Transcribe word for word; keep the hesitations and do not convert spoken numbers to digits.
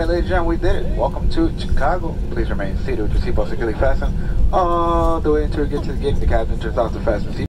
Alright, ladies and gentlemen, we did it. Welcome to Chicago. Please remain seated with your seatbelt securely fastened all the way until we get to the gate. The captain turns off the fasten seat.